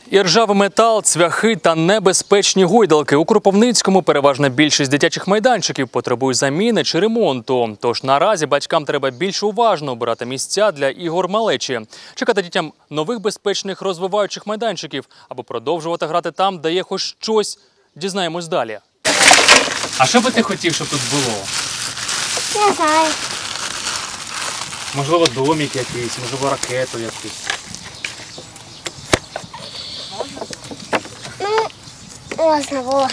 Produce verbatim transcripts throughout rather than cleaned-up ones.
І ржавий метал, цвяхи та небезпечні гойдалки. У Кропивницькому переважна більшість дитячих майданчиків потребують заміни чи ремонту. Тож наразі батькам треба більш уважно обирати місця для ігор малечі. Чекати дітям нових безпечних розвиваючих майданчиків, або продовжувати грати там, де є хоч щось. Дізнаємось далі. А що би ти хотів, щоб тут було? Не знаю. Можливо, домик якийсь, можливо, ракету якусь. Можна було.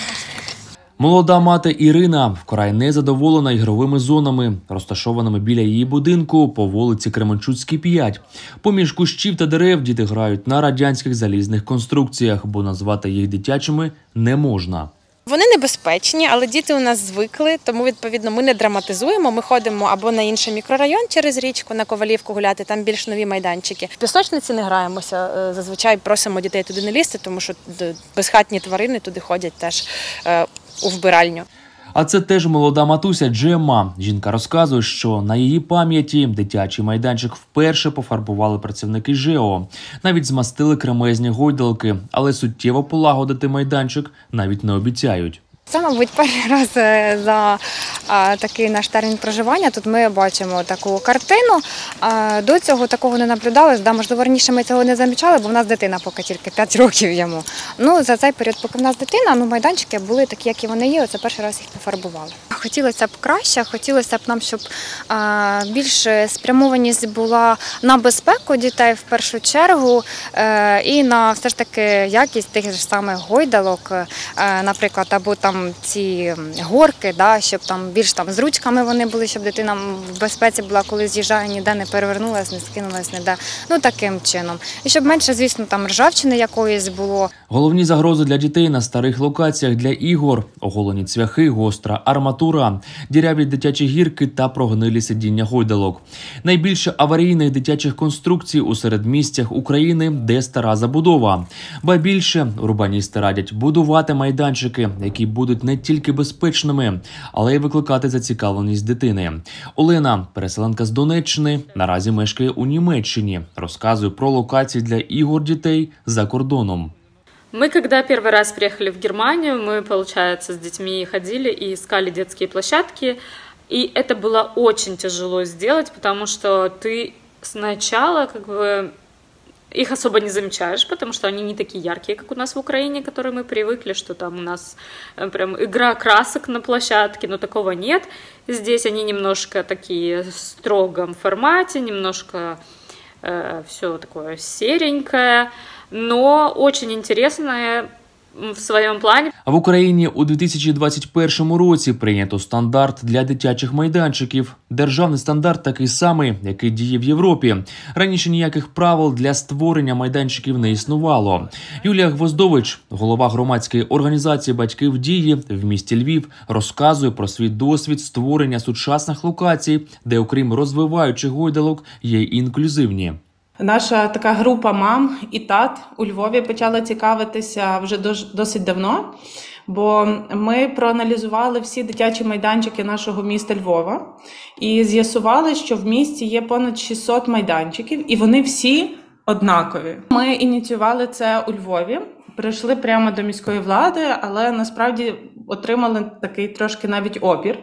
Молода мати Ірина вкрай незадоволена ігровими зонами, розташованими біля її будинку по вулиці Кременчуцькій, п'ять. Поміж кущів та дерев діти грають на радянських залізних конструкціях, бо назвати їх дитячими не можна. Вони небезпечні, але діти у нас звикли, тому, відповідно, ми не драматизуємо. Ми ходимо або на інший мікрорайон через річку, на Ковалівку гуляти, там більш нові майданчики. В пісочниці не граємося, зазвичай просимо дітей туди не лізти, тому що безхатні тварини туди ходять теж у вбиральню. А це теж молода матуся Джемма. Жінка розказує, що на її пам'яті дитячий майданчик вперше пофарбували працівники ЖЕО. Навіть змастили кремезні гойдалки, але суттєво полагодити майданчик навіть не обіцяють. Це, мабуть, перший раз за а, такий наш термін проживання. Тут ми бачимо таку картину. А, до цього такого не наблюдалось. Да, можливо, раніше ми цього не замічали, бо в нас дитина поки тільки п'ять років йому. Ну, за цей період, поки в нас дитина, ну, майданчики були такі, які вони є. Оце перший раз їх пофарбували. Хотілося б краще, хотілося б нам, щоб а, більше спрямованість була на безпеку дітей в першу чергу а, і на все ж таки якість тих ж самих гойдалок, а, наприклад, або там ці горки, да, щоб там більш там з ручками вони були, щоб дитина в безпеці була, коли з'їжджає, ніде не перевернулась, не скинулась, ніде. Ну, таким чином. І щоб менше, звісно, там ржавчини якоїсь було. Головні загрози для дітей на старих локаціях для ігор – оголені цвяхи, гостра арматура, діряві дитячі гірки та прогнилі сидіння гойдалок. Найбільше аварійних дитячих конструкцій у середмістях України, де стара забудова. Ба більше, урбаністи радять будувати майданчики, які будуть не тільки безпечними, але й викликати зацікавленість дитини. Олена, переселенка з Донеччини, наразі мешкає у Німеччині. Розказує про локації для ігор дітей за кордоном. Мы, когда первый раз приехали в Германию, мы, получается, с детьми ходили и искали детские площадки. И это было очень тяжело сделать, потому что ты сначала как бы их особо не замечаешь, потому что они не такие яркие, как у нас в Украине, к которой мы привыкли, что там у нас прям игра красок на площадке, но такого нет. Здесь они немножко такие в строгом формате, немножко э, все такое серенькое, но очень интересное в своєму плані. А в Україні у дві тисячі двадцять першому році прийнято стандарт для дитячих майданчиків. Державний стандарт такий самий, який діє в Європі. Раніше ніяких правил для створення майданчиків не існувало. Юлія Гвоздович, голова громадської організації «Батьки в дії» в місті Львів, розказує про свій досвід створення сучасних локацій, де окрім розвиваючих гойдалок є й інклюзивні. Наша така група мам і тат у Львові почала цікавитися вже досить давно, бо ми проаналізували всі дитячі майданчики нашого міста Львова і з'ясували, що в місті є понад шістсот майданчиків, і вони всі однакові. Ми ініціювали це у Львові, прийшли прямо до міської влади, але насправді отримали такий трошки навіть опір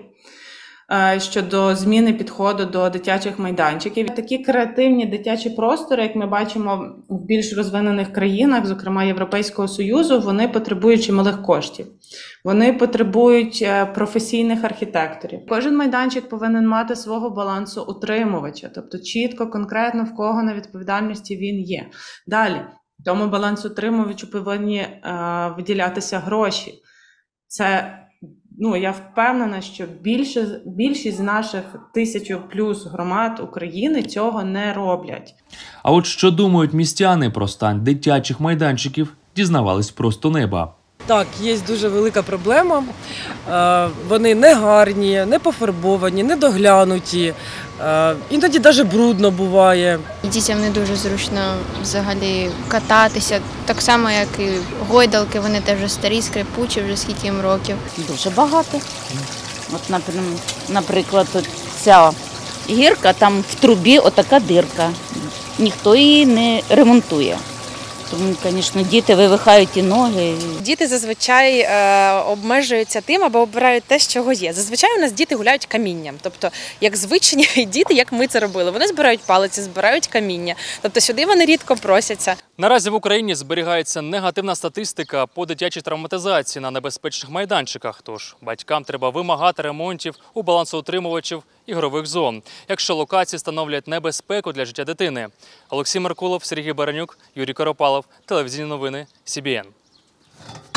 щодо зміни підходу до дитячих майданчиків. Такі креативні дитячі простори, як ми бачимо в більш розвинених країнах, зокрема Європейського Союзу, вони потребують чималих коштів. Вони потребують професійних архітекторів. Кожен майданчик повинен мати свого балансоутримувача, тобто чітко, конкретно в кого на відповідальності він є. Далі, тому балансоутримувачу повинні е, виділятися гроші. Це Ну, я впевнена, що більше, більшість з наших тисячу плюс громад України цього не роблять. А от що думають містяни про стан дитячих майданчиків, дізнавались просто неба. Так, є дуже велика проблема. Вони не гарні, не пофарбовані, не доглянуті. Іноді навіть брудно буває. Дітям не дуже зручно взагалі кататися. Так само, як і гойдалки, вони теж вже старі, скрипучі, вже скільки їм років. Дуже багато. От, наприклад, ця гірка, там в трубі отака дирка. Ніхто її не ремонтує. Тому, звісно, діти вивихають і ноги. Діти зазвичай е, обмежуються тим або обирають те, з чого є. Зазвичай у нас діти гуляють камінням. Тобто, як звичні діти, як ми це робили. Вони збирають палиці, збирають каміння. Тобто сюди вони рідко просяться. Наразі в Україні зберігається негативна статистика по дитячій травматизації на небезпечних майданчиках. Тож батькам треба вимагати ремонтів у балансоутримувачів ігрових зон, якщо локації становлять небезпеку для життя дитини. Олексій Меркулов, Сергій Баранюк, Юрій Коропалов. Телевізійні новини Сі Бі Ен.